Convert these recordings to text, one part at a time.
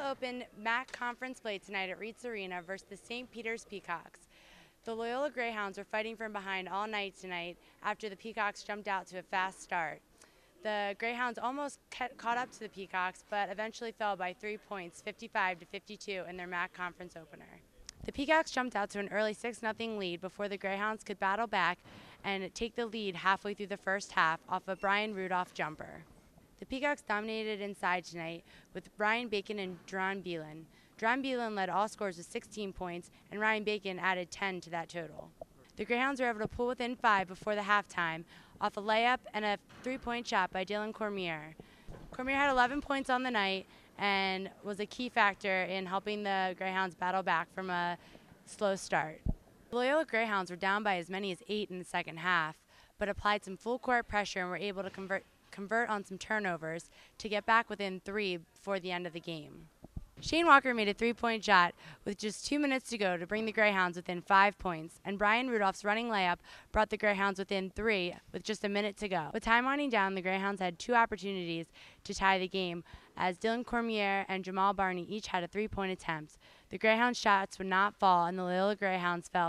Loyola opened MAC conference play tonight at Reitz Arena versus the St. Peter's Peacocks. The Loyola Greyhounds were fighting from behind all night tonight after the Peacocks jumped out to a fast start. The Greyhounds almost caught up to the Peacocks, but eventually fell by 3 points, 55-52, in their MAC conference opener. The Peacocks jumped out to an early 6-0 lead before the Greyhounds could battle back and take the lead halfway through the first half off a Brian Rudolph jumper. The Peacocks dominated inside tonight with Ryan Bacon and Dron Beelan. Dron Beelan led all scores with 16 points, and Ryan Bacon added 10 to that total. The Greyhounds were able to pull within 5 before the halftime off a layup and a 3-point shot by Dylan Cormier. Cormier had 11 points on the night and was a key factor in helping the Greyhounds battle back from a slow start. The Loyola Greyhounds were down by as many as 8 in the second half, but applied some full court pressure and were able to convert on some turnovers to get back within 3 before the end of the game. Shane Walker made a 3-point shot with just 2 minutes to go to bring the Greyhounds within 5 points, and Brian Rudolph's running layup brought the Greyhounds within 3 with just a minute to go. With time winding down, the Greyhounds had 2 opportunities to tie the game, as Dylan Cormier and Jamal Barney each had a 3-point attempt. The Greyhounds' shots would not fall, and the Loyola Greyhounds fell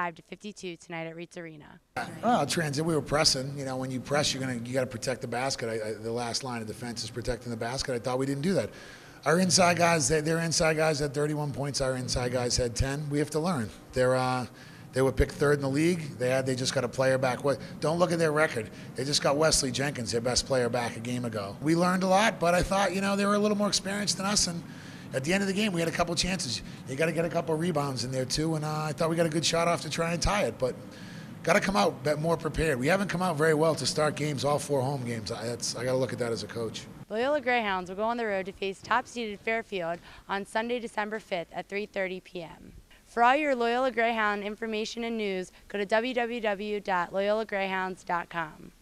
55-52 tonight at Reitz Arena. Transit, we were pressing. You know, when you press, you got to protect the basket. The last line of defense is protecting the basket. I thought we didn't do that. Our inside guys, their inside guys had 31 points. Our inside guys had 10. We have to learn. They were picked 3rd in the league. They just got a player back. Don't look at their record. They just got Wesley Jenkins, their best player, back a game ago. We learned a lot, but I thought, they were a little more experienced than us. And at the end of the game, we had a couple chances. You got to get a couple rebounds in there too. And I thought we got a good shot off to try and tie it, but got to come out more prepared. We haven't come out very well to start games, all 4 home games. I got to look at that as a coach. Loyola Greyhounds will go on the road to face top-seeded Fairfield on Sunday, December 5th at 3:30 p.m. For all your Loyola Greyhound information and news, go to www.loyolagreyhounds.com.